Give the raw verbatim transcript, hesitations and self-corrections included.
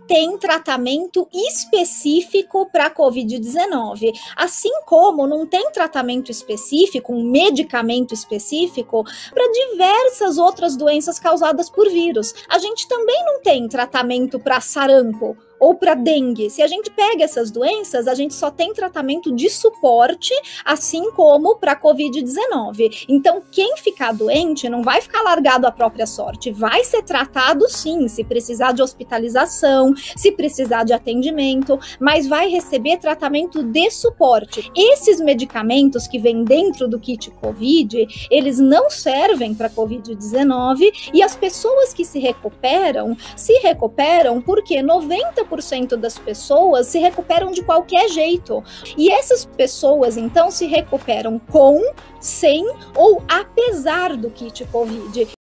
tem tratamento específico para a covid dezenove. Assim como não tem tratamento específico, um medicamento específico para diversas outras doenças causadas por vírus. A gente também não tem tratamento para sarampo ou para dengue. Se a gente pega essas doenças, a gente só tem tratamento de suporte, assim como para a covid dezenove. Então, quem ficar doente não vai ficar largado à própria sorte, vai ser tratado sim, se precisar de hospitalização, se precisar de atendimento, mas vai receber tratamento de suporte. Esses medicamentos que vêm dentro do kit COVID, eles não servem para a covid dezenove, e as pessoas que se recuperam, se recuperam porque noventa por cento das pessoas se recuperam de qualquer jeito. E essas pessoas, então, se recuperam com, sem ou apesar do kit COVID.